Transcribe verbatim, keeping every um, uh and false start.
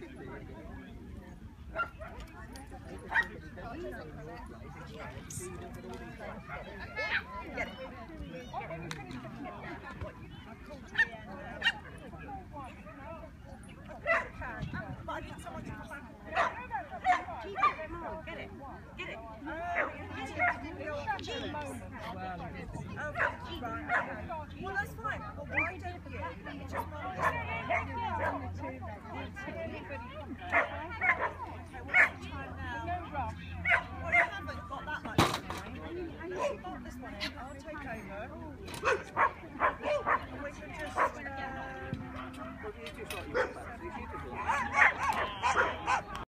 Get it. But I need someone to come back. Keep it, come on, get it. Get it. Oh, okay, right. Well, that's fine. But why don't you just